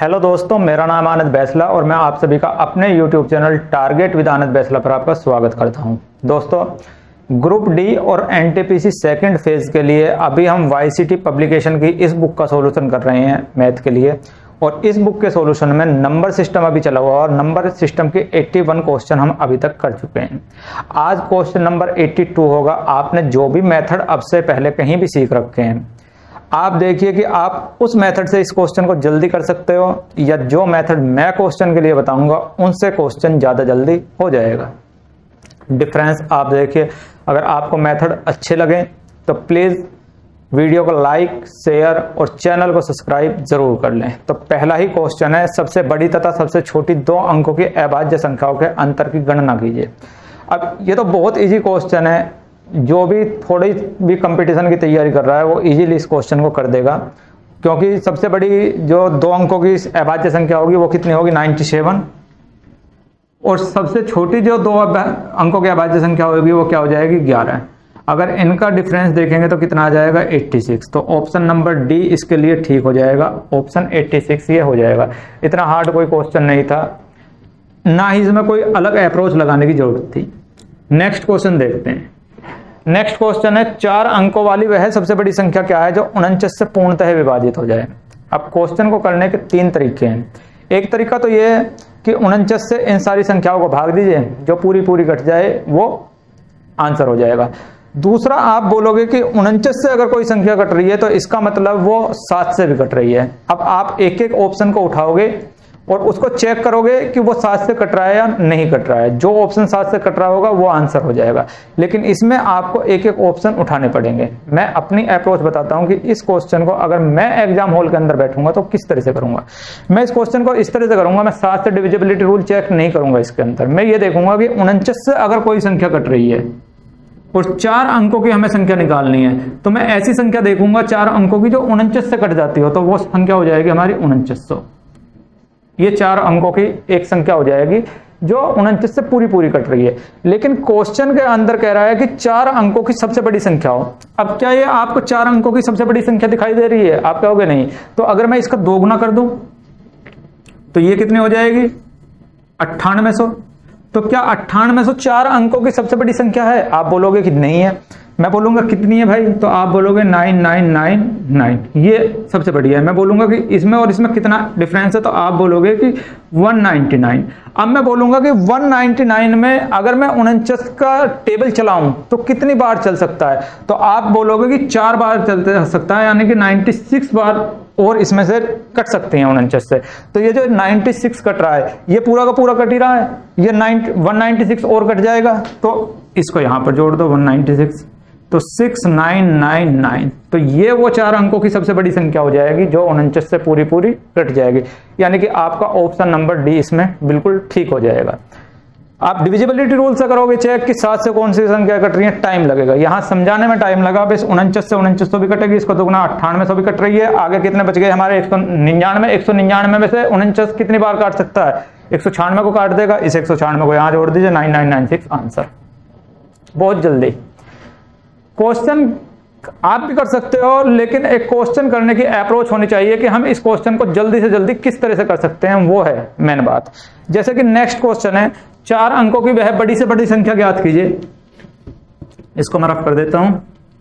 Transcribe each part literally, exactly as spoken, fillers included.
Hello दोस्तों, मेरा नाम आनंद बैसला और मैं आप सभी का अपने YouTube channel target with Anand Baisla पर आपका स्वागत करता हूं। दोस्तों, ग्रुप डी और एनटीपीसी सेकंड फेज के लिए अभी हम वाईसीटी पब्लिकेशन की इस बुक का सॉल्यूशन कर रहे हैं मैथ के लिए। और इस बुक के सॉल्यूशन में नंबर सिस्टम अभी चला हुआ और नंबर सिस्टम के इक्यासी क्वेश्चन हम अभी तक कर चुके हैं। आज क्वेश्चन नंबर बयासी होगा। आपने जो भी मेथड अब से पहले कहीं भी सीख रखे हैं, आप देखिए कि आप उस मेथड से इस क्वेश्चन को जल्दी कर सकते हो या जो मेथड मैं क्वेश्चन के लिए बताऊंगा उनसे क्वेश्चन ज्यादा जल्दी हो जाएगा। डिफरेंस आप देखिए। अगर आपको मेथड अच्छे लगे तो प्लीज वीडियो को लाइक, शेयर और चैनल को सब्सक्राइब जरूर कर लें। तो पहला ही क्वेश्चन है, सबसे बड़ी तथा सबसे छोटी दो अंकों की अभाज्य संख्याओं के अंतर की गणना कीजिए। अब ये तो बहुत इजी क्वेश्चन है, जो भी थोड़ी भी कंपटीशन की तैयारी कर रहा है वो इजीली इस क्वेश्चन को कर देगा, क्योंकि सबसे बड़ी जो दो अंकों की अभाज्य संख्या होगी वो कितनी होगी, सत्तानवे। और सबसे छोटी जो दो अंकों की अभाज्य संख्या होगी वो क्या हो जाएगी, ग्यारह। अगर इनका डिफरेंस देखेंगे तो कितना आ जाएगा, छियासी। तो ऑप्शन नंबर डी इसके लिए ठीक हो जाएगा। ऑप्शन छियासी ये हो जाएगा। इतना हार्ड कोई क्वेश्चन नहीं था, ना ही इसमें कोई अलग अप्रोच लगाने की जरूरत थी। नेक्स्ट क्वेश्चन देखते हैं। नेक्स्ट क्वेश्चन है, चार अंकों वाली वह सबसे बड़ी संख्या क्या है जो उनचास से पूर्णतः विभाजित हो जाए। अब क्वेश्चन को करने के तीन तरीके हैं। एक तरीका तो ये है कि उनचास से इन सारी संख्याओं को भाग दीजिए, जो पूरी पूरी कट जाए वो आंसर हो जाएगा। दूसरा, आप बोलोगे कि उनचास से अगर कोई संख्या कट रही है तो इसका मतलब वो सात से भी कट रही है। अब आप एक एक ऑप्शन को उठाओगे और उसको चेक करोगे कि वो सात से कट रहा है या नहीं कट रहा है। जो ऑप्शन सात से कट रहा होगा वो आंसर हो जाएगा, लेकिन इसमें आपको एक एक ऑप्शन उठाने पड़ेंगे। मैं अपनी अप्रोच बताता हूं कि इस क्वेश्चन को अगर मैं एग्जाम हॉल के अंदर बैठूंगा तो किस तरह से करूंगा। मैं इस क्वेश्चन को इस तरह से करूंगा, मैं सात से डिविजिबिलिटी रूल चेक नहीं करूंगा। इसके अंदर मैं ये देखूंगा कि उनचास से अगर कोई संख्या कट रही है और चार अंकों की हमें संख्या निकालनी है, तो मैं ऐसी संख्या देखूंगा चार अंकों की जो उनचास से कट जाती हो, तो वो संख्या हो जाएगी हमारी उनचास सौ। ये चार अंकों की एक संख्या हो जाएगी जो उनचास से पूरी पूरी कट रही है। लेकिन क्वेश्चन के अंदर कह रहा है कि चार अंकों की सबसे बड़ी संख्या हो। अब क्या ये आपको चार अंकों की सबसे बड़ी संख्या दिखाई दे रही है? आप कहोगे नहीं। तो अगर मैं इसका दोगुना कर दूं तो ये कितनी हो जाएगी, अट्ठानवे सौ। तो क्या अट्ठानवे सौ चार अंकों की सबसे बड़ी संख्या है? आप बोलोगे कि नहीं है। मैं बोलूंगा कितनी है भाई, तो आप बोलोगे नाइन नाइन नाइन नाइन, ये सबसे बड़ी है। मैं बोलूंगा कि इसमें और इसमें कितना डिफरेंस है, तो आप बोलोगे कि वन नाइनटी नाइन। अब मैं बोलूंगा कि वन नाइनटी नाइन में अगर मैं उनचास का टेबल चलाऊं तो कितनी बार चल सकता है, तो आप बोलोगे कि चार बार चल सकता है, यानी कि छियानवे बार और इसमें से कट सकते हैं उनचास से। तो ये जो छियानवे कट रहा है ये पूरा का पूरा कट ही रहा है, ये एक सौ छियानवे और कट जाएगा, तो इसको यहां पर जोड़ दो एक सौ छियानवे, तो सिक्स नाइन नाइन नाइन। तो ये वो चार अंकों की सबसे बड़ी संख्या हो जाएगी जो उनचास से पूरी पूरी कट जाएगी, यानी कि आपका ऑप्शन नंबर डी इसमें बिल्कुल ठीक हो जाएगा। आप डिविजिबिलिटी रूल से करोगे चेक कि सात से कौन सी संख्या कट रही है, टाइम लगेगा। यहां समझाने में टाइम लगा। अब इस उनचास से उनचास सौ भी कटेगी, इसको दोगुना अट्ठानवे सौ भी कट रही है। आगे कितने बच गए हमारे, एक सौ निन्यानवे। एक सौ निन्यानवे में से उनचास कितनी बार काट सकता है, एक सौ छियानवे को काट देगा। इस एक सौ छियानवे को यहां जोड़ दीजिए, nine nine nine six answer. बहुत जल्दी क्वेश्चन आप भी कर सकते हो, लेकिन एक क्वेश्चन करने की अप्रोच होनी चाहिए कि हम इस क्वेश्चन को जल्दी से जल्दी किस तरह से कर सकते हैं, वो है मेन बात। जैसे कि नेक्स्ट क्वेश्चन है, चार अंकों की वह बड़ी से बड़ी संख्या ज्ञात कीजिए। इसको मैं रफ कर देता हूं।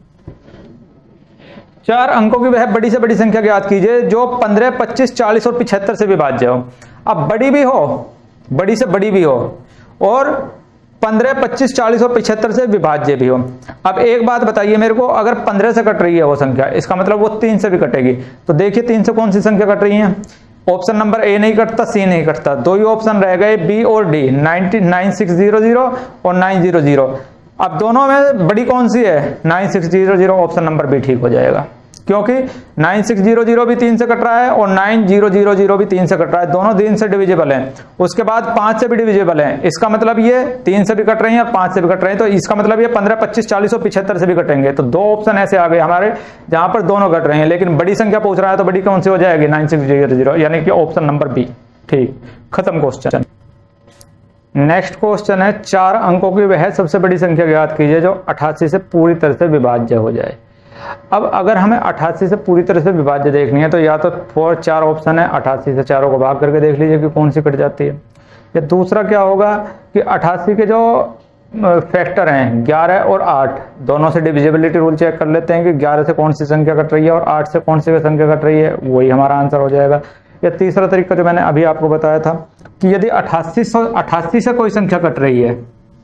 चार अंकों की वह बड़ी से बड़ी संख्या ज्ञात कीजिए जो पंद्रह, पच्चीस, चालीस और पिछहत्तर से विभाज्य हो। अब बड़ी भी हो, बड़ी से बड़ी भी हो, और पंद्रह, पच्चीस, चालीस और पिछहत्तर से विभाज्य भी हो। अब एक बात बताइए मेरे को, अगर पंद्रह से कट रही है वो संख्या, इसका मतलब वो तीन से भी कटेगी। तो देखिए तीन से कौन सी संख्या कट रही है। ऑप्शन नंबर ए नहीं कटता, सी नहीं कटता, दो ही ऑप्शन रह गए, बी और D, ninety nine six zero zero और नाइन जीरो जीरो। अब दोनों में बड़ी कौन सी है, nine six zero zero. Option number B ठीक हो जाएगा, क्योंकि नाइन सिक्स जीरो जीरो भी तीन से कट रहा है और नाइन जीरो जीरो जीरो भी तीन से कट रहा है, दोनों तीन से डिविजिबल हैं। उसके बाद पांच से भी डिविजिबल हैं, इसका मतलब ये तीन से भी कट रही हैं और पांच से भी कट रहे हैं, तो इसका मतलब ये पंद्रह, पच्चीस, चालीस और पिछहत्तर से भी कटेंगे। तो दो ऑप्शन ऐसे आ गए हमारे जहां पर दोनों कट रहे हैं, लेकिन बड़ी संख्या पूछ रहा है तो बड़ी कौन सी हो जाएगी, नाइन सिक्स जीरो जीरो, यानी कि ऑप्शन नंबर बी ठीक। खत्म क्वेश्चन। नेक्स्ट क्वेश्चन है, चार अंकों की वह सबसे बड़ी संख्या ज्ञात कीजिए जो अठासी से पूरी तरह से विभाज्य हो जाए। अब अगर हमें अट्ठासी से पूरी तरह से विभाज्य देखनी है तो या तो फोर चार ऑप्शन है, अट्ठासी से चारों को भाग करके देख लीजिए कि कौन सी कट जाती है। या दूसरा क्या होगा कि अट्ठासी के जो फैक्टर हैं ग्यारह और आठ, दोनों से डिविजिबिलिटी रूल चेक कर लेते हैं कि ग्यारह से कौन सी संख्या कट रही है और आठ से कौन सी संख्या कट रही है, वही हमारा आंसर हो जाएगा। या तीसरा तरीका जो मैंने अभी आपको बताया था कि यदि अट्ठासी सौ अट्ठासी से कोई संख्या कट रही है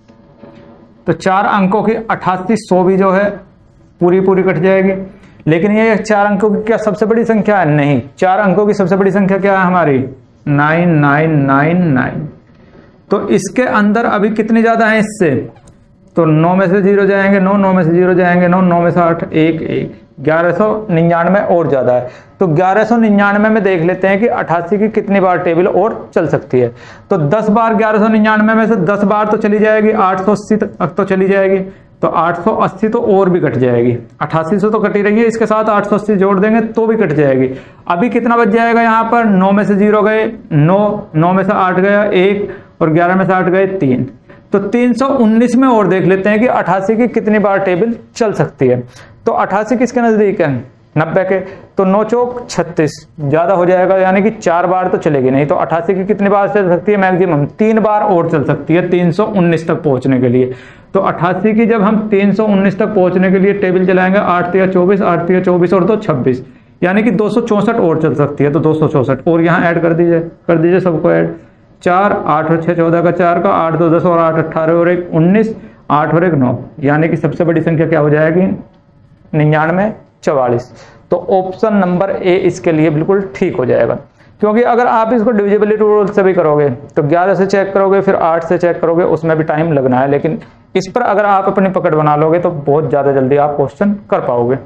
तो चार अंकों की अट्ठासी सौ भी जो है पूरी पूरी कट जाएगी। लेकिन ये चार अंकों की क्या सबसे बड़ी संख्या है? नहीं, चार अंकों की सबसे बड़ी संख्या क्या है हमारी? Nine nine nine nine. तो इसके अंदर अभी कितनी ज्यादा है इससे? तो नौ में से जीरो जाएंगे नौ, नौ में से जीरो जाएंगे नौ, नौ में से आठ एक एक, ग्यारह सौ निन्यानवे और ज्यादा है। तो ग्यारह सौ निन्यानवे में देख लेते हैं कि अट्ठासी की कितनी बार टेबल और चल सकती है। तो दस बार ग्यारह सौ निन्यानवे में से दस बार तो चली जाएगी, आठ सौ अस्सी तक तो चली जाएगी, तो आठ सौ अस्सी तो और भी कट जाएगी। अट्ठासी सौ तो कटी रही है, इसके साथ आठ सौ अस्सी जोड़ देंगे तो भी कट जाएगी। अभी कितना बच जाएगा यहाँ पर? नौ में से जीरो गए नौ, नौ में से आठ गया एक और ग्यारह में से आठ गए तीन। तो तीन सौ उन्नीस में और देख लेते हैं कि अट्ठासी की कितनी बार टेबल चल सकती है। तो अट्ठासी किसके नजदीक है? नब्बे के। तो नौ चौक छत्तीस, ज्यादा हो जाएगा, यानी कि चार बार तो चलेगी नहीं। तो अट्ठासी की कितनी बार चल सकती है? मैक्सिमम तीन बार और चल सकती है तीन सौ उन्नीस तक पहुंचने के लिए। तो अट्ठासी की जब हम तीन सौ उन्नीस तक पहुंचने के लिए टेबल चलाएंगे, आठ तिया चौबीस, आठ तिया चौबीस और दो छब्बीस, यानी कि दो सौ चौसठ और चल सकती है। तो दो सौ चौसठ और यहाँ ऐड कर दीजिए कर दीजिए सबको ऐड। चार, आठ और छह चौदह का, चार का, आठ दो दस और आठ अट्ठारह और एक उन्नीस, आठ और एक नौ, यानी कि सबसे बड़ी संख्या क्या हो जाएगी? निन्यानवे चौवालीस। तो ऑप्शन नंबर ए इसके लिए बिल्कुल ठीक हो जाएगा। क्योंकि अगर आप इसको डिविजिबिलिटी रूल से भी करोगे तो ग्यारह से चेक करोगे, फिर आठ से चेक करोगे, उसमें भी टाइम लगना है। लेकिन इस पर अगर आप अपनी पकड़ बना लोगे तो बहुत ज्यादा जल्दी आप क्वेश्चन कर पाओगे।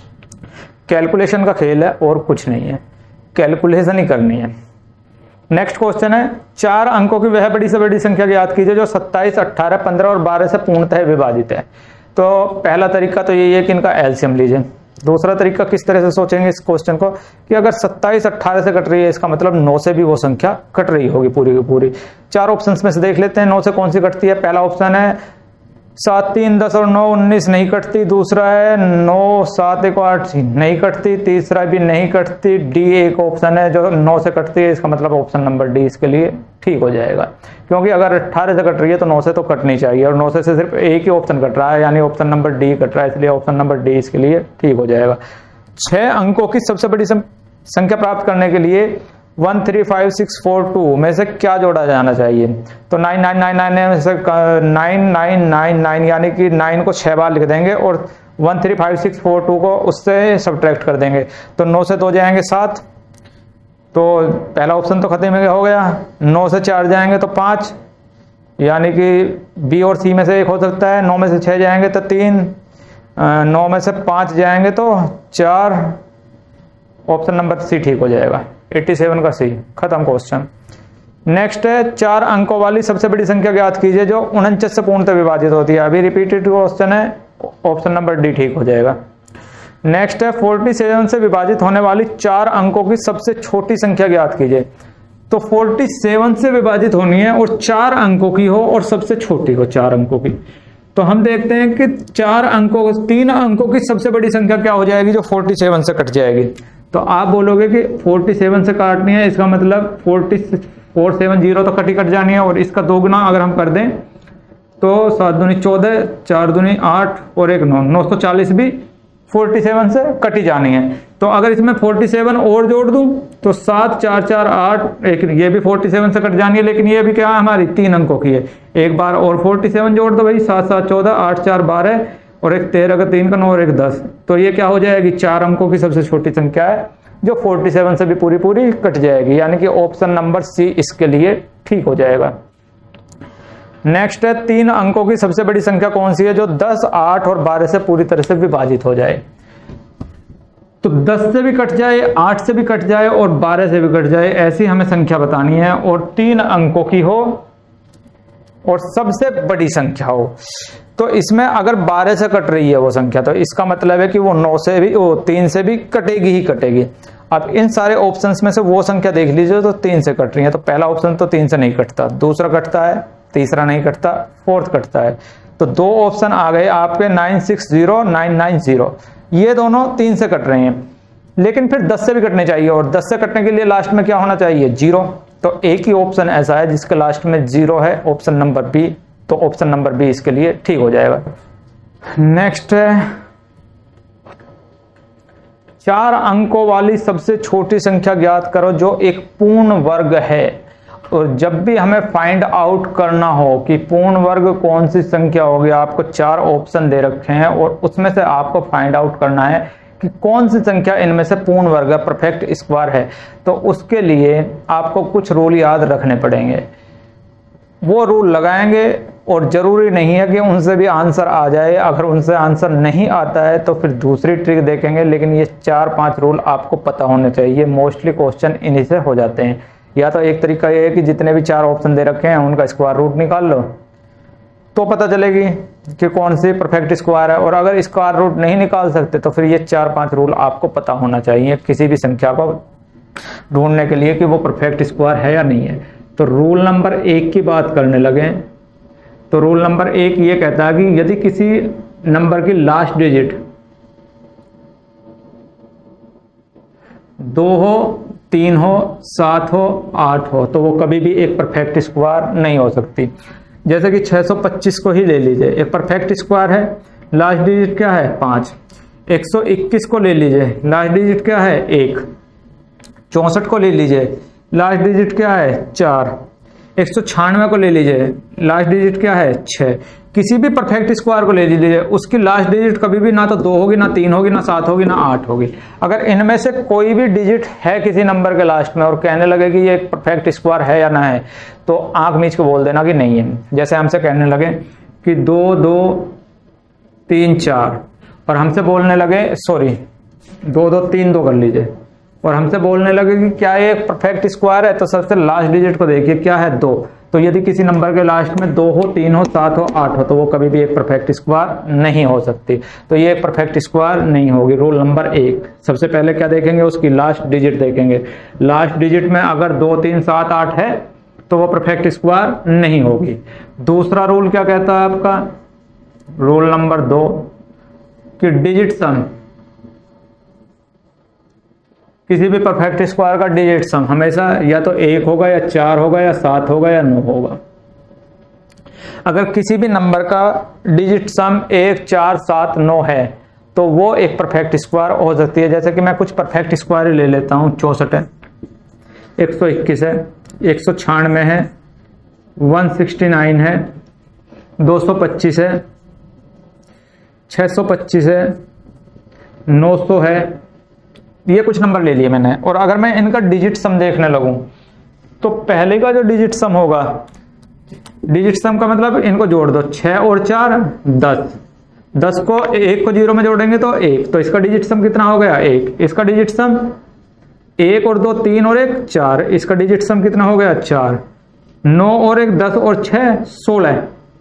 कैलकुलेशन का खेल है और कुछ नहीं है, कैलकुलेशन ही करनी है। नेक्स्ट क्वेश्चन है, चार अंकों की वह बड़ी से बड़ी संख्या याद कीजिए जो सत्ताईस, अट्ठारह, पंद्रह और बारह से पूर्णतः विभाजित है। तो पहला तरीका तो यही है कि इनका एलसीएम लीजिए। दूसरा तरीका किस तरह से सोचेंगे इस क्वेश्चन को कि अगर सत्ताईस अट्ठारह से कट रही है, इसका मतलब नौ से भी वो संख्या कट रही होगी पूरी की पूरी। चार ऑप्शंस में से देख लेते हैं नौ से कौन सी कटती है। पहला ऑप्शन है सात तीन दस और नौ उन्नीस, नहीं कटती। दूसरा है नौ सात एक आठ, नहीं कटती। तीसरा भी नहीं कटती। डी एक ऑप्शन है जो नौ से कटती है, इसका मतलब ऑप्शन नंबर डी इसके लिए ठीक हो जाएगा। क्योंकि अगर अट्ठारह से कट रही है तो नौ से तो कटनी चाहिए और नौ से सिर्फ एक ही ऑप्शन कट रहा है, यानी ऑप्शन नंबर डी कट रहा है, इसलिए ऑप्शन नंबर डी इसके लिए ठीक हो जाएगा। छह अंकों की सबसे बड़ी संख्या प्राप्त करने के लिए one three five six four two में से क्या जोड़ा जाना चाहिए? तो नाइन नाइन नाइन नाइन में से नाइन नाइन नाइन नाइन, यानी कि नाइन को छह बार लिख देंगे और one three five six four two को उससे सब्ट्रैक्ट कर देंगे। तो नौ से दो जाएंगे सात, तो पहला ऑप्शन तो खत्म हो गया। नौ से चार जाएंगे तो पाँच, यानी कि बी और सी में से एक हो सकता है। नौ में से छः जाएंगे तो तीन, नौ में से पाँच जाएंगे तो चार, ऑप्शन नंबर सी ठीक हो जाएगा। सत्तासी का सी, खत्म क्वेश्चन। नेक्स्ट है, चार अंकों वाली सबसे बड़ी संख्या ज्ञात कीजिए जो उनचास से पूर्णतः विभाजित होती है। अभी रिपीटेड क्वेश्चन है, ऑप्शन नंबर डी ठीक हो जाएगा। नेक्स्ट है, सैंतालीस से विभाजित होने वाली चार अंकों की सबसे छोटी संख्या ज्ञात कीजिए। तो सैंतालीस से विभाजित होनी है और चार अंकों की हो और सबसे छोटी हो चार अंकों की। तो हम देखते हैं कि चार अंकों तीन अंकों की सबसे बड़ी संख्या क्या हो जाएगी जो सैंतालीस से कट जाएगी। तो आप बोलोगे कि सैंतालीस से काटनी है, इसका मतलब चार सौ सत्तर तो कटी कट जानी है और इसका दो गुना अगर हम कर दें तो सात दूनी चौदह, चार दूनी आठ और एक नौ, नौ सौ चालीस भी सैंतालीस से कटी जानी है। तो अगर इसमें सैंतालीस और जोड़ दूं तो सात चार चार आठ, एक ये भी सैंतालीस से कट जानी है, लेकिन ये भी क्या है हमारी तीन अंकों की है। एक बार और सैंतालीस जोड़ दो भाई, सात सात चौदह, आठ चार बारह और एक तेरह का तीन का नौ और एक दस, तो ये क्या हो जाएगी? चार अंकों की सबसे छोटी संख्या है जो सैंतालीस से भी पूरी पूरी कट जाएगी, यानी कि ऑप्शन नंबर सी इसके लिए ठीक हो जाएगा। नेक्स्ट है, तीन अंकों की सबसे बड़ी संख्या कौन सी है जो दस, आठ और बारह से पूरी तरह से विभाजित हो जाए? तो दस से भी कट जाए, आठ से भी कट जाए और बारह से भी कट जाए, ऐसी हमें संख्या बतानी है और तीन अंकों की हो और सबसे बड़ी संख्या हो। तो इसमें अगर बारह से कट रही है वो संख्या, तो इसका मतलब है कि वो नौ से भी, वो तीन से भी कटेगी ही कटेगी। अब इन सारे ऑप्शंस में से वो संख्या देख लीजिए तो तीन से कट रही है। तो पहला ऑप्शन तो तीन से नहीं कटता, दूसरा कटता है, तीसरा नहीं कटता, फोर्थ कटता है। तो दो ऑप्शन आ गए आपके nine six zero nine nine zero, ये दोनों तीन से कट रहे हैं, लेकिन फिर दस से भी कटने चाहिए, और दस से कटने के लिए लास्ट में क्या होना चाहिए, जीरो। तो एक ही ऑप्शन ऐसा है जिसके लास्ट में जीरो है, ऑप्शन नंबर बी। तो ऑप्शन नंबर बी इसके लिए ठीक हो जाएगा। नेक्स्ट है, चार अंकों वाली सबसे छोटी संख्या ज्ञात करो जो एक पूर्ण वर्ग है। और जब भी हमें फाइंड आउट करना हो कि पूर्ण वर्ग कौन सी संख्या होगी, आपको चार ऑप्शन दे रखे हैं और उसमें से आपको फाइंड आउट करना है कि कौन सी संख्या इनमें से पूर्ण वर्ग है, परफेक्ट स्क्वायर है। तो उसके लिए आपको कुछ रूल याद रखने पड़ेंगे, वो रूल लगाएंगे और जरूरी नहीं है कि उनसे भी आंसर आ जाए। अगर उनसे आंसर नहीं आता है तो फिर दूसरी ट्रिक देखेंगे, लेकिन ये चार पांच रूल आपको पता होने चाहिए। मोस्टली क्वेश्चन इन्हीं से हो जाते हैं। या तो एक तरीका ये है कि जितने भी चार ऑप्शन दे रखे हैं उनका स्क्वायर रूट निकाल लो तो पता चलेगी कि कौन सी परफेक्ट स्क्वायर है। और अगर स्क्वायर रूट नहीं निकाल सकते तो फिर ये चार पांच रूल आपको पता होना चाहिए किसी भी संख्या को ढूंढने के लिए कि वो परफेक्ट स्क्वायर है या नहीं है। तो रूल नंबर एक की बात करने लगे तो रूल नंबर एक ये कहता है कि यदि किसी नंबर की लास्ट डिजिट दो हो, तीन हो, सात हो, आठ हो तो वो कभी भी एक परफेक्ट स्क्वायर नहीं हो सकती। जैसे कि छह सौ पच्चीस को ही ले लीजिए, एक परफेक्ट स्क्वायर है, लास्ट डिजिट क्या है, पाँच। एक सौ इक्कीस को ले लीजिए, लास्ट डिजिट क्या है, एक। चौंसठ को ले लीजिए, लास्ट डिजिट क्या है, चार। एक सौ छियानवे को ले लीजिए, लास्ट डिजिट क्या है, छः। किसी भी परफेक्ट स्क्वायर को ले लीजिए, उसकी लास्ट डिजिट कभी भी ना तो दो होगी, ना तीन होगी, ना सात होगी, ना आठ होगी। अगर इनमें से कोई भी डिजिट है किसी नंबर के लास्ट में और कहने लगे कि ये एक परफेक्ट स्क्वायर है या ना है, तो आंख मीच के बोल देना कि नहीं है। जैसे हमसे कहने लगे कि दो दो तीन चार और हमसे बोलने लगे, सॉरी दो दो तीन दो कर लीजिए, और हमसे बोलने लगे कि क्या ये एक परफेक्ट स्क्वायर है, तो सबसे लास्ट डिजिट को देखिए क्या है, दो। तो यदि किसी नंबर के लास्ट में दो हो, तीन हो, सात हो, आठ हो तो वो कभी भी एक परफेक्ट स्क्वायर नहीं हो सकती। तो ये एक परफेक्ट स्क्वायर नहीं होगी। रूल नंबर एक, सबसे पहले क्या देखेंगे, उसकी लास्ट डिजिट देखेंगे। लास्ट डिजिट में अगर दो, तीन, सात, आठ है तो वो परफेक्ट स्क्वायर नहीं होगी। दूसरा रूल क्या कहता है आपका, रूल नंबर दो, कि डिजिट सम, किसी भी परफेक्ट स्क्वायर का डिजिट सम हमेशा या तो एक होगा, या चार होगा, या सात होगा, या नौ होगा। अगर किसी भी नंबर का डिजिट सम एक, चार, सात, नौ है तो वो एक परफेक्ट स्क्वायर हो सकती है। जैसे कि मैं कुछ परफेक्ट स्क्वायर ले लेता हूं, चौसठ है, एक सौ इक्कीस है, एक सौ छियानवे है, वन सिक्सटी नाइन है, दो सौ पच्चीस है, छह सौ पच्चीस है, नौ सौ है। ये कुछ नंबर ले लिए मैंने, और अगर मैं इनका डिजिट सम देखने लगूं तो पहले का जो डिजिट सम होगा, डिजिट सम का मतलब इनको जोड़ दो, छह और चार दस, दस को एक को जीरो में जोड़ेंगे तो एक, तो इसका डिजिट सम कितना हो गया, एक। इसका डिजिट सम एक और दो तीन और एक चार, इसका डिजिट सम कितना हो गया, चार। नौ और एक दस और छह सोलह,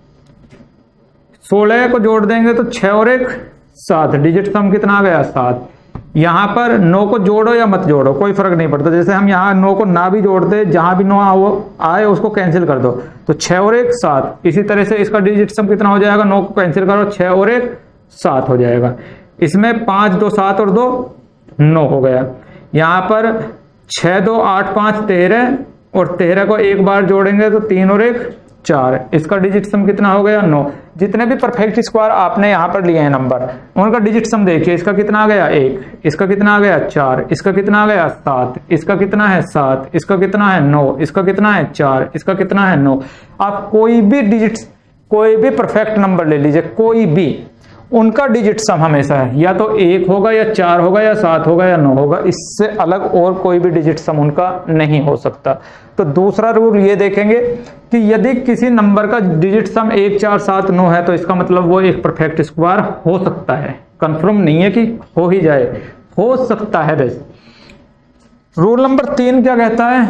सोलह को जोड़ देंगे तो छह और एक सात, डिजिट सम कितना आ गया, सात। यहां पर नौ को जोड़ो या मत जोड़ो कोई फर्क नहीं पड़ता। जैसे हम यहाँ नौ को ना भी जोड़ते, जहां भी नौ आए उसको कैंसिल कर दो, तो छह और एक सात। इसी तरह से इसका डिजिट सम कितना हो जाएगा, नौ को कैंसिल करो, छह और एक सात हो जाएगा। इसमें पांच दो सात और दो नौ हो गया। यहाँ पर छह दो आठ पांच तेरह, और तेरह को एक बार जोड़ेंगे तो तीन और एक चार, इसका डिजिट सम कितना हो गया, नौ। जितने भी परफेक्ट स्क्वायर आपने यहाँ पर लिए हैं नंबर, उनका डिजिट सम देखिए, इसका कितना आ गया, एक। इसका कितना आ गया, चार। इसका कितना आ गया, सात। इसका कितना है, सात। इसका कितना है, नौ। इसका कितना है, चार। इसका कितना है, नौ। आप कोई भी डिजिट, कोई भी परफेक्ट नंबर ले लीजिए, कोई भी, उनका डिजिट सम हमेशा है या तो एक होगा, या चार होगा, या सात होगा, या नौ होगा। इससे अलग और कोई भी डिजिट सम उनका नहीं हो सकता। तो दूसरा रूल ये देखेंगे कि यदि किसी नंबर का डिजिट सम एक, चार, सात, नौ है तो इसका मतलब वो एक परफेक्ट स्क्वायर हो सकता है। कंफर्म नहीं है कि हो ही जाए, हो सकता है बस। रूल नंबर तीन क्या कहता है,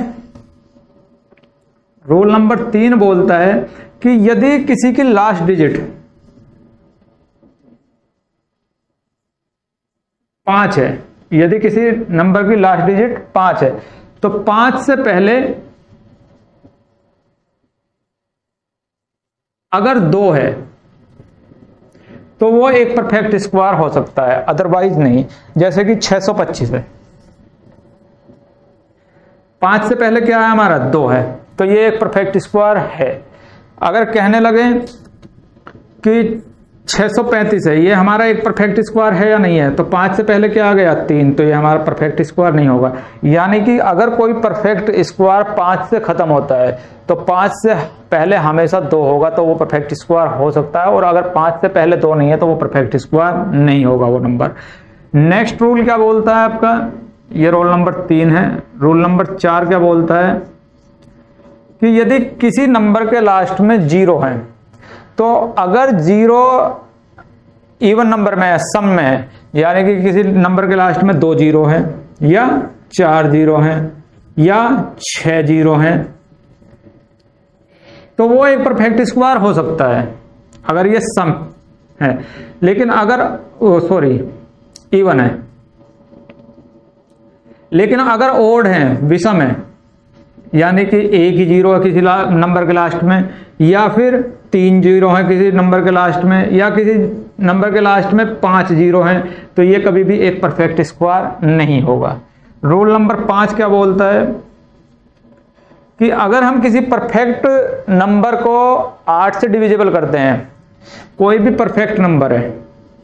रूल नंबर तीन बोलता है कि यदि किसी की लास्ट डिजिट पांच है, यदि किसी नंबर की लास्ट डिजिट पांच है तो पांच से पहले अगर दो है तो वो एक परफेक्ट स्क्वायर हो सकता है, अदरवाइज नहीं। जैसे कि छह सौ पच्चीस है, पांच से पहले क्या है हमारा दो है, तो ये एक परफेक्ट स्क्वायर है। अगर कहने लगे कि छह सौ पैंतीस है, ये हमारा एक परफेक्ट स्क्वायर है या नहीं है, तो पांच से पहले क्या आ गया तीन, तो ये हमारा परफेक्ट स्क्वायर नहीं होगा। यानी कि अगर कोई परफेक्ट स्क्वायर पांच से खत्म होता है तो पांच से पहले हमेशा दो होगा, तो वो परफेक्ट स्क्वायर हो सकता है, और अगर पांच से पहले दो नहीं है तो वो परफेक्ट स्क्वायर नहीं होगा वो नंबर। नेक्स्ट रूल क्या बोलता है आपका, ये रोल नंबर तीन है। रूल नंबर चार क्या बोलता है कि यदि किसी नंबर के लास्ट में जीरो है, तो अगर जीरो इवन नंबर में है, सम में है, यानी कि किसी नंबर के लास्ट में दो जीरो है या चार जीरो है या छह जीरो है, तो वो एक परफेक्ट स्क्वायर हो सकता है अगर ये सम है। लेकिन अगर सॉरी इवन है, लेकिन अगर ओड है, विषम है, यानी कि एक ही जीरो है किसी नंबर के लास्ट में, या फिर तीन जीरो है किसी नंबर के लास्ट में, या किसी नंबर के लास्ट में पांच जीरो है, तो ये कभी भी एक परफेक्ट स्क्वायर नहीं होगा। रूल नंबर पांच क्या बोलता है कि अगर हम किसी परफेक्ट नंबर को आठ से डिविजिबल करते हैं, कोई भी परफेक्ट नंबर है,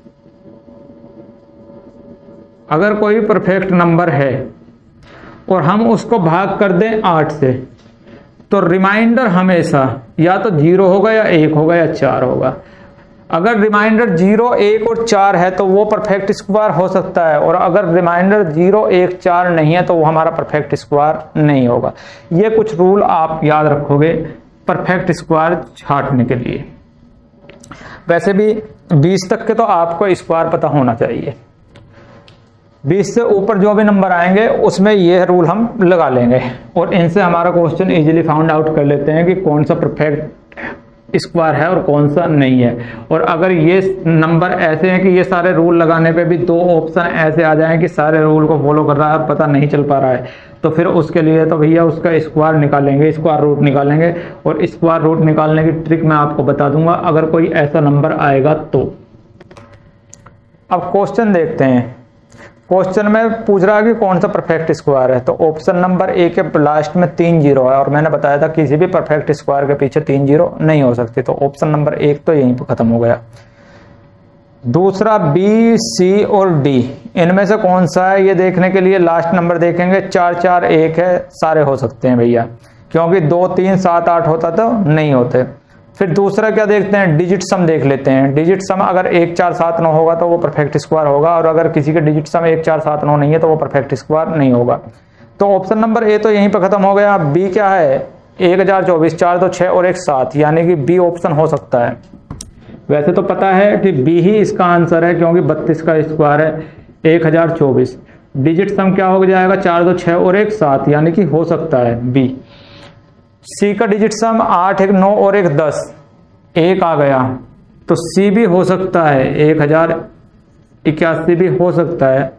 अगर कोई परफेक्ट नंबर है और हम उसको भाग कर दें आठ से, तो रिमाइंडर हमेशा या तो जीरो होगा या एक होगा या चार होगा। अगर रिमाइंडर जीरो, एक और चार है तो वो परफेक्ट स्क्वायर हो सकता है, और अगर रिमाइंडर जीरो, एक, चार नहीं है तो वो हमारा परफेक्ट स्क्वायर नहीं होगा। ये कुछ रूल आप याद रखोगे परफेक्ट स्क्वायर छांटने के लिए। वैसे भी बीस तक के तो आपको स्क्वायर पता होना चाहिए, बीस से ऊपर जो भी नंबर आएंगे उसमें ये रूल हम लगा लेंगे, और इनसे हमारा क्वेश्चन इजीली फाउंड आउट कर लेते हैं कि कौन सा परफेक्ट स्क्वायर है और कौन सा नहीं है। और अगर ये नंबर ऐसे हैं कि ये सारे रूल लगाने पे भी दो ऑप्शन ऐसे आ जाएं कि सारे रूल को फॉलो कर रहा है, पता नहीं चल पा रहा है, तो फिर उसके लिए तो भैया उसका स्क्वायर निकालेंगे, स्क्वायर रूट निकालेंगे, और स्क्वायर रूट निकालने की ट्रिक मैं आपको बता दूंगा अगर कोई ऐसा नंबर आएगा तो। अब क्वेश्चन देखते हैं। क्वेश्चन में पूछ रहा है कि कौन सा परफेक्ट स्क्वायर है, तो ऑप्शन नंबर ए के लास्ट में तीन जीरो है, और मैंने बताया था किसी भी परफेक्ट स्क्वायर के पीछे तीन जीरो नहीं हो सकती, तो ऑप्शन नंबर एक तो यहीं पर खत्म हो गया। दूसरा बी, सी और डी, इनमें से कौन सा है ये देखने के लिए लास्ट नंबर देखेंगे। चार चार एक है, सारे हो सकते हैं भैया, क्योंकि दो तीन सात आठ होता तो नहीं होते। फिर दूसरा क्या देखते हैं, डिजिट सम देख लेते हैं। डिजिट सम अगर एक चार सात नौ होगा तो वो परफेक्ट स्क्वायर होगा, और अगर किसी के डिजिट सम एक चार सात नौ नहीं है तो वो परफेक्ट स्क्वायर नहीं होगा। तो ऑप्शन नंबर ए तो यहीं पर खत्म हो गया। बी क्या है, एक हजार चौबीस, चार दो छह और एक सात, यानी कि बी ऑप्शन हो सकता है। वैसे तो पता है कि बी ही इसका आंसर है, क्योंकि बत्तीस का स्क्वायर है एक हजार चौबीस। डिजिट सम क्या हो जाएगा, चार दो छह और एक सात, यानी कि हो सकता है बी। सी का डिजिट सम आठ, एक नौ और एक दस, एक आ गया, तो सी भी हो सकता है, एक हजार इक्यासी भी हो सकता है।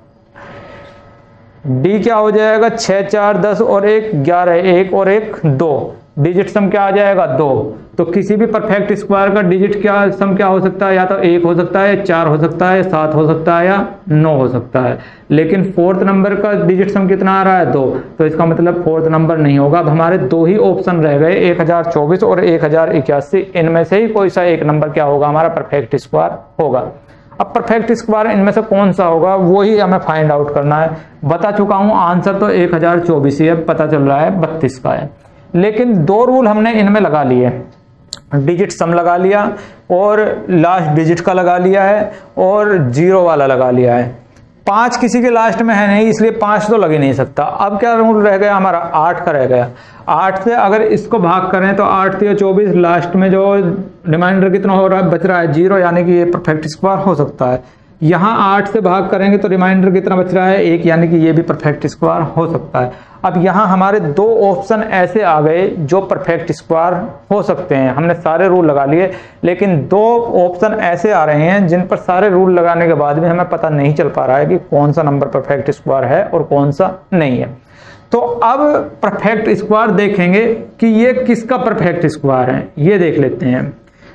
डी क्या हो जाएगा, छह चार दस और एक ग्यारह, एक और एक दो, डिजिट सम क्या आ जाएगा, दो। तो किसी भी परफेक्ट स्क्वायर का डिजिट क्या सम क्या हो सकता है, या तो एक हो सकता है, चार हो सकता है, सात हो सकता है, या नौ हो सकता है। लेकिन फोर्थ नंबर का डिजिट सम कितना आ रहा है, दो, तो इसका मतलब फोर्थ नंबर नहीं होगा। अब हमारे दो ही ऑप्शन रह गए, एक हजार चौबीस और एक हजार इक्यासी, इनमें से ही कोई सा एक नंबर क्या होगा, हमारा परफेक्ट स्क्वायर होगा। अब परफेक्ट स्क्वायर इनमें से कौन सा होगा वो ही हमें फाइंड आउट करना है। बता चुका हूं आंसर तो एक हजार चौबीस ही है, पता चल रहा है बत्तीस का है। लेकिन दो रूल हमने इनमें लगा लिए, डिजिट सम लगा लिया और लास्ट डिजिट का लगा लिया है, और जीरो वाला लगा लिया है। पांच किसी के लास्ट में है नहीं, इसलिए पांच तो लग ही नहीं सकता। अब क्या रूल रह गया हमारा, आठ का रह गया। आठ से अगर इसको भाग करें तो आठ से चौबीस, लास्ट में जो रिमाइंडर कितना हो रहा है, बच रहा है जीरो, यानी कि ये परफेक्ट स्क्वायर हो सकता है। यहाँ आठ से भाग करेंगे तो रिमाइंडर कितना बच रहा है, एक, यानी कि ये भी परफेक्ट स्क्वायर हो सकता है। अब यहाँ हमारे दो ऑप्शन ऐसे आ गए जो परफेक्ट स्क्वायर हो सकते हैं। हमने सारे रूल लगा लिए, लेकिन दो ऑप्शन ऐसे आ रहे हैं जिन पर सारे रूल लगाने के बाद भी हमें पता नहीं चल पा रहा है कि कौन सा नंबर परफेक्ट स्क्वायर है और कौन सा नहीं है। तो अब परफेक्ट स्क्वायर देखेंगे कि ये किसका परफेक्ट स्क्वायर है, ये देख लेते हैं।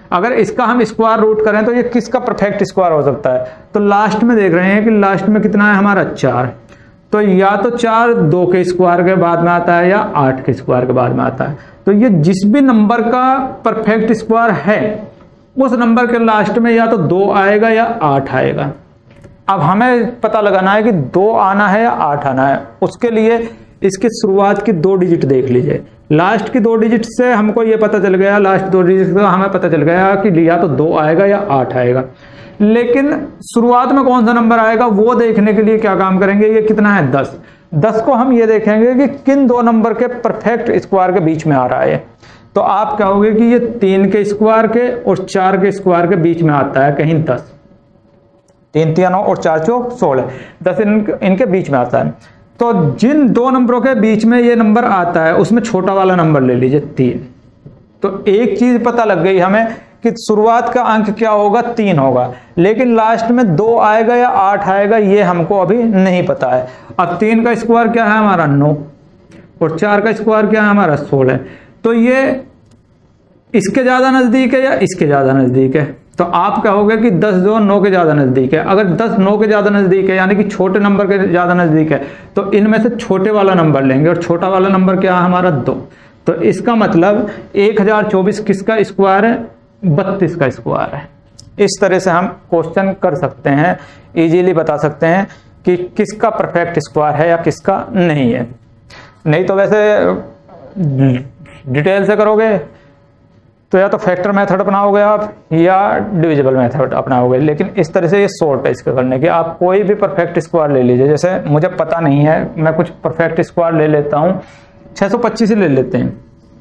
अगर इसका हम स्क्वायर रूट करें तो ये किसका परफेक्ट स्क्वायर हो सकता है? तो लास्ट में देख रहे हैं कि लास्ट में कितना है हमारा चार, तो या तो चार दो के स्क्वायर के बाद में आता है या आठ के स्क्वायर के बाद में आता है। तो ये जिस भी नंबर का परफेक्ट स्क्वायर है उस नंबर के लास्ट में या तो दो आएगा या आठ आएगा। अब हमें पता लगाना है कि दो आना है या आठ आना है। उसके लिए इसकी शुरुआत की दो डिजिट देख लीजिए। लास्ट की दो डिजिट से हमको ये पता चल गया, लास्ट दो डिजिट से हमें पता चल गया कि या तो दो आएगा या आठ आएगा। लेकिन शुरुआत में कौन सा नंबर आएगा वो देखने के लिए क्या काम करेंगे, ये कितना है दस। दस को हम ये देखेंगे कि किन दो नंबर के परफेक्ट स्क्वायर के बीच में आ रहा है। तो आप कहोगे कि ये तीन के स्क्वायर के और चार के स्क्वायर के बीच में आता है कहीं दस। तीन तीन नौ और चार चौक सोलह, दस इन, इनके बीच में आता है। तो जिन दो नंबरों के बीच में ये नंबर आता है उसमें छोटा वाला नंबर ले लीजिए तीन। तो एक चीज पता लग गई हमें कि शुरुआत का अंक क्या होगा, तीन होगा, लेकिन लास्ट में दो आएगा या आठ आएगा ये हमको अभी नहीं पता है। अब तीन का स्क्वायर क्या है हमारा नौ और चार का स्क्वायर क्या है हमारा सोलह। तो ये इसके ज्यादा नजदीक है या इसके ज्यादा नजदीक है? तो आप कहोगे कि दस जो नौ के ज्यादा नजदीक है। अगर दस नौ के ज्यादा नजदीक है यानी कि छोटे नंबर के ज्यादा नजदीक है तो इनमें से छोटे वाला नंबर लेंगे और छोटा वाला नंबर क्या है हमारा दो। तो इसका मतलब एक हजार चौबीस किसका स्क्वायर है, बत्तीस का स्क्वायर है। इस तरह से हम क्वेश्चन कर सकते हैं, इजीली बता सकते हैं कि किसका परफेक्ट स्क्वायर है या किसका नहीं है। नहीं तो वैसे डिटेल से करोगे तो या तो फैक्टर मेथड अपनाओगे आप या डिविजिबल मेथड अपनाओगे, लेकिन इस तरह से ये शॉर्ट है इसके करने के। आप कोई भी परफेक्ट स्क्वायर ले लीजिए, जैसे मुझे पता नहीं है मैं कुछ परफेक्ट स्क्वायर ले लेता हूं, छह सौ पच्चीस ले लेते हैं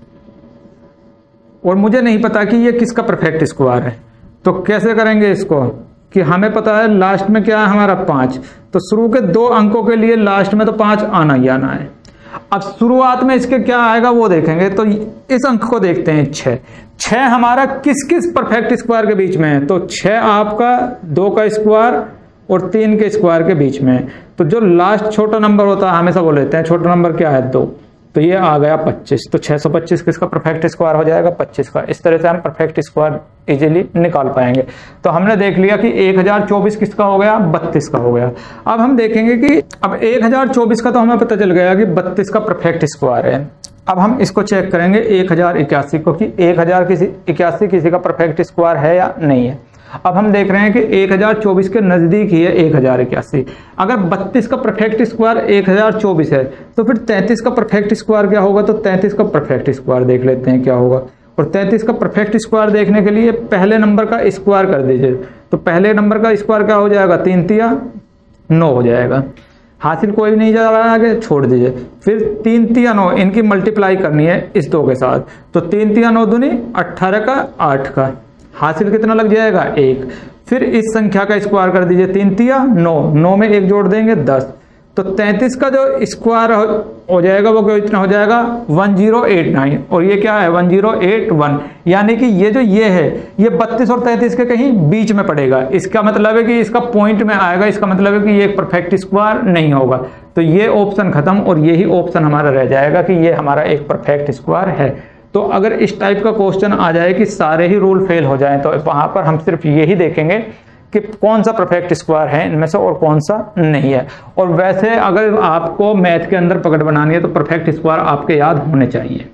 और मुझे नहीं पता कि ये किसका परफेक्ट स्क्वायर है। तो कैसे करेंगे इसको कि हमें पता है लास्ट में क्या है हमारा पांच, तो शुरू के दो अंकों के लिए लास्ट में तो पांच आना ही आना है। अब शुरुआत में इसके क्या आएगा वो देखेंगे। तो इस अंक को देखते हैं छह। छह हमारा किस किस परफेक्ट स्क्वायर के बीच में है? तो छह आपका दो का स्क्वायर और तीन के स्क्वायर के बीच में है। तो जो लास्ट छोटा नंबर होता है हमेशा वो लेते हैं, छोटा नंबर क्या है दो, तो ये आ गया पच्चीस। तो छह सौ पच्चीस किसका परफेक्ट स्क्वायर हो जाएगा, पच्चीस का। इस तरह से हम परफेक्ट स्क्वायर इजीली निकाल पाएंगे। तो हमने देख लिया कि एक हजार चौबीस किसका हो गया, बत्तीस का हो गया। अब हम देखेंगे कि अब एक हजार चौबीस का तो हमें पता चल गया कि बत्तीस का परफेक्ट स्क्वायर है। अब हम इसको चेक करेंगे एक हजार इक्यासी को कि एक हजार किसी इक्यासी किसी का परफेक्ट स्क्वायर है या नहीं है। अब हम देख रहे हैं कि एक हजार चौबीस के नजदीक ही है एक हजार इक्यासी। अगर बत्तीस का परफेक्ट स्क्वायर एक हजार चौबीस है तो फिर तैंतीस का परफेक्ट स्क्वायर क्या होगा। तो तैंतीस का परफेक्ट स्क्वायर देख लेते हैं क्या होगा। और तैंतीस का परफेक्ट स्क्वायर देखने के लिए पहले नंबर का स्क्वायर कर दीजिए। तो पहले नंबर का स्क्वायर क्या हो जाएगा, तीन तिया नौ हो जाएगा। हासिल कोई भी नहीं जा रहा है आगे, छोड़ दीजिए। फिर तीन तिया नौ, इनकी मल्टीप्लाई करनी है इस दो के साथ। तो तीन तिया नौ दूनी अट्ठारह का आठ का, हासिल कितना लग जाएगा एक। फिर इस संख्या का स्क्वायर कर दीजिए, तीन तिया नौ, नौ में एक जोड़ देंगे दस। तो तैंतीस का जो स्क्वायर हो जाएगा वो कितना हो जाएगा, वन जीरो एट नाइन। और ये क्या है, वन जीरो एट वन। यानी कि ये जो ये है ये बत्तीस और तैंतीस के कहीं बीच में पड़ेगा। इसका मतलब है कि इसका पॉइंट में आएगा। इसका मतलब है कि ये एक परफेक्ट स्क्वायर नहीं होगा। तो ये ऑप्शन खत्म और यही ऑप्शन हमारा रह जाएगा कि ये हमारा एक परफेक्ट स्क्वायर है। तो अगर इस टाइप का क्वेश्चन आ जाए कि सारे ही रूल फेल हो जाएं तो वहां पर हम सिर्फ यही देखेंगे कि कौन सा परफेक्ट स्क्वायर है इनमें से और कौन सा नहीं है। और वैसे अगर आपको मैथ के अंदर पकड़ बनानी है तो परफेक्ट स्क्वायर आपके याद होने चाहिए।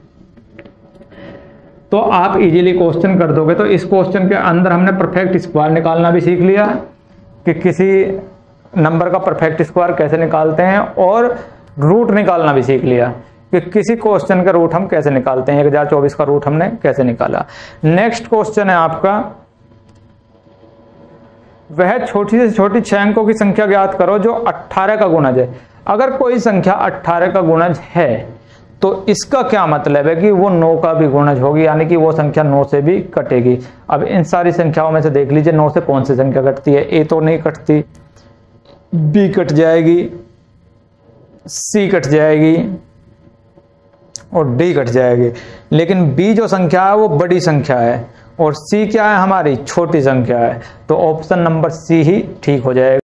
तो आप इजीली क्वेश्चन कर दोगे। तो इस क्वेश्चन के अंदर हमने परफेक्ट स्क्वायर निकालना भी सीख लिया कि किसी नंबर का परफेक्ट स्क्वायर कैसे निकालते हैं, और रूट निकालना भी सीख लिया कि किसी क्वेश्चन का रूट हम कैसे निकालते हैं। एक हजार चौबीस का रूट हमने कैसे निकाला। नेक्स्ट क्वेश्चन है आपका, वह छोटी से छोटी छह अंकों की संख्या ज्ञात करो जो अठारह का गुणज है। अगर कोई संख्या अठारह का गुणज है तो इसका क्या मतलब है कि वो नौ का भी गुणज होगी, यानी कि वो संख्या नौ से भी कटेगी। अब इन सारी संख्याओं में से देख लीजिए नौ से कौन सी संख्या कटती है। ए तो नहीं कटती, बी कट जाएगी, सी कट जाएगी और डी कट जाएगी। लेकिन बी जो संख्या है वो बड़ी संख्या है और सी क्या है हमारी छोटी संख्या है। तो ऑप्शन नंबर सी ही ठीक हो जाएगा।